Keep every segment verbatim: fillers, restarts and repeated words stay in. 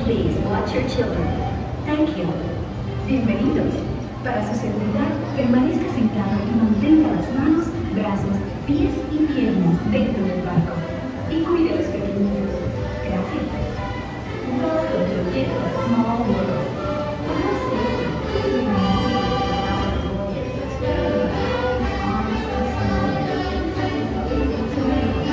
Please watch your children. Thank you. Bienvenidos. Para su seguridad, permanezca sentado y mantenga las manos, brazos, pies y piernas dentro del barco. Y cuide a los pequeños. Gracias. Welcome to It's a Small World. For your safety, please remain seated without the voyage. Arms are small. To make it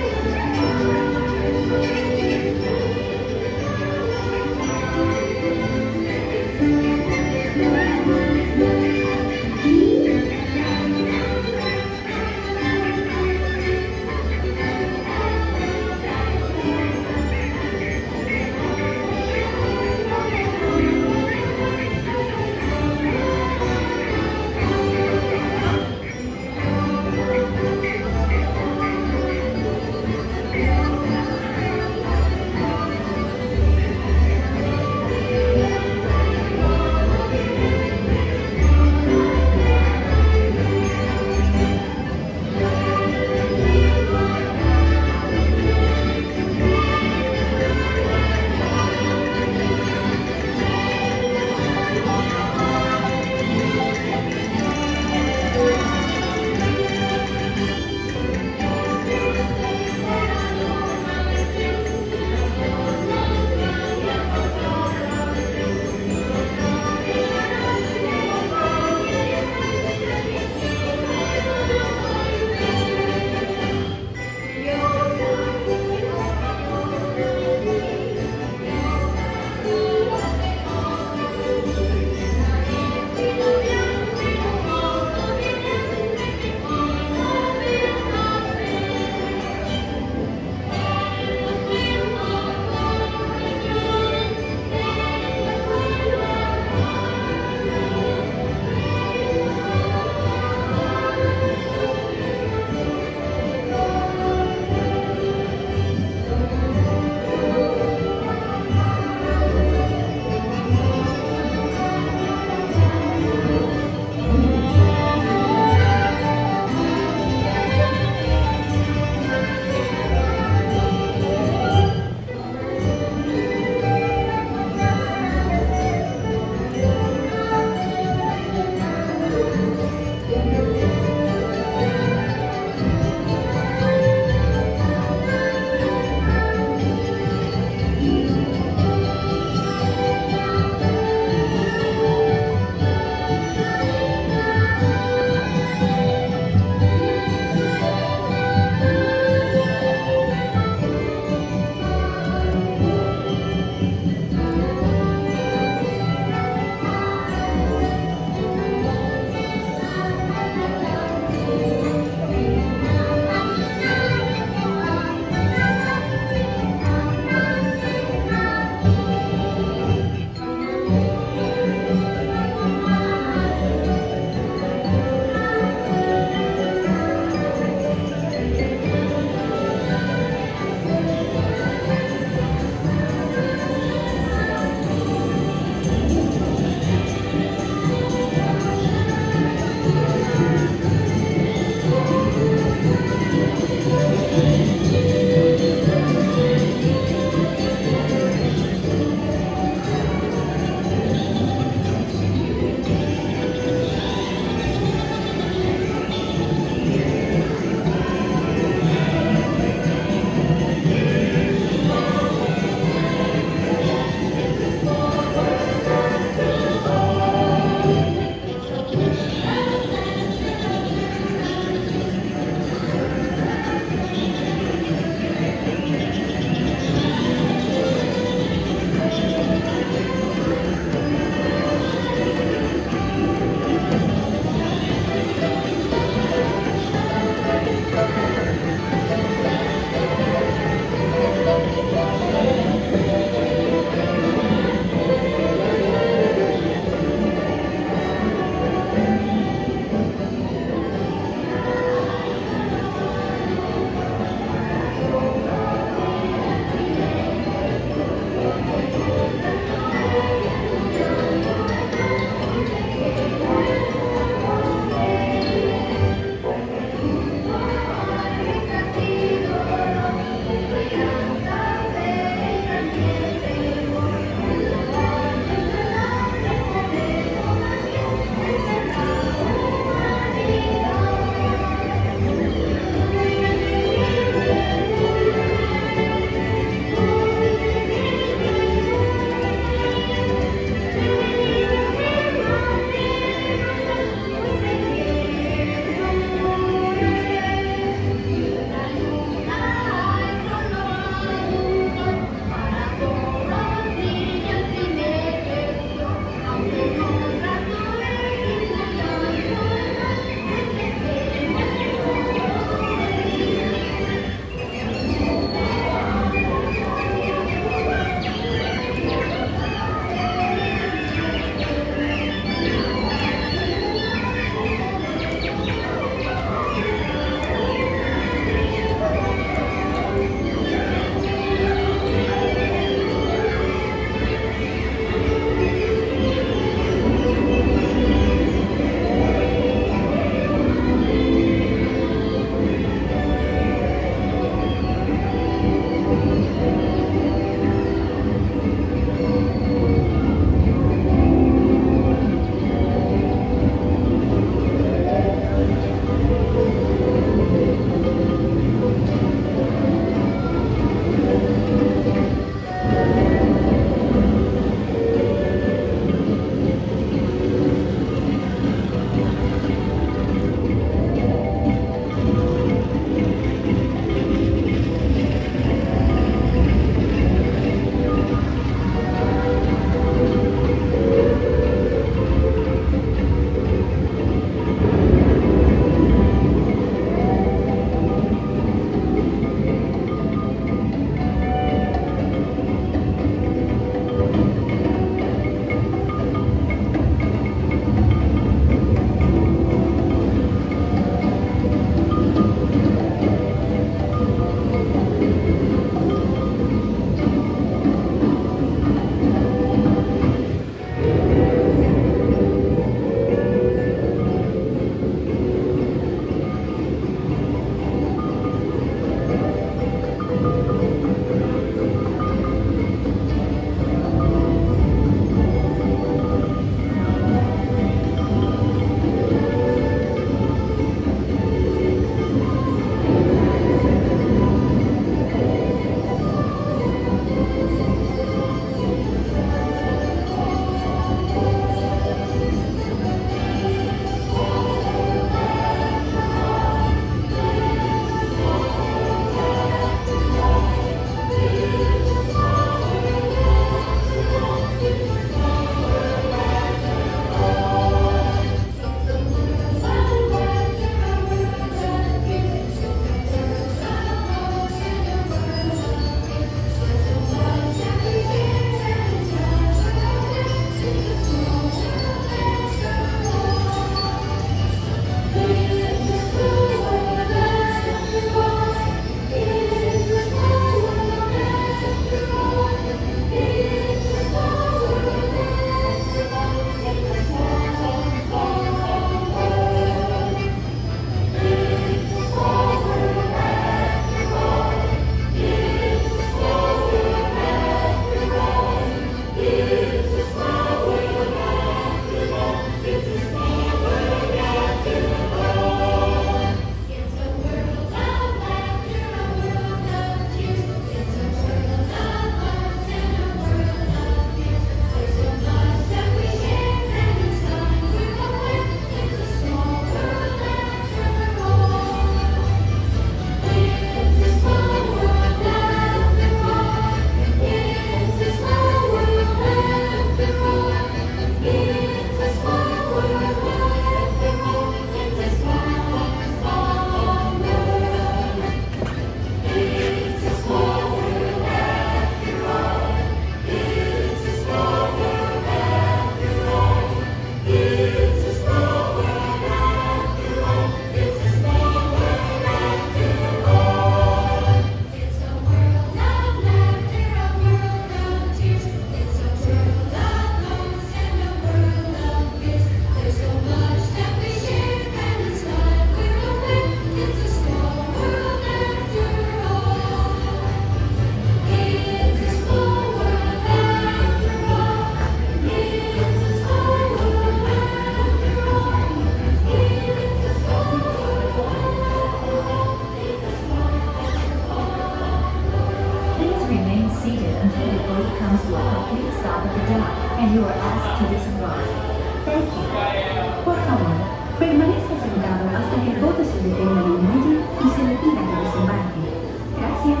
are asked to disembark. Thank you. Por favor, permanezca sentado hasta que el bote se detenga en el muelle y se le pida que desembarque. Gracias.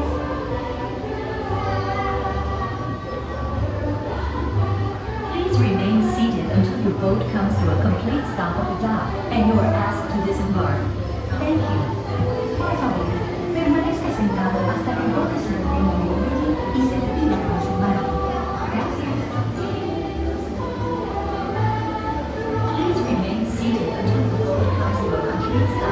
Please remain seated until your boat comes to a complete stop at the dock and you are asked to disembark. Thank you. Por favor, permanezca sentado hasta que el bote se detenga en el muelle y se le pida que desembarque. Gracias. Please remain seated until the boat comes to a complete stop.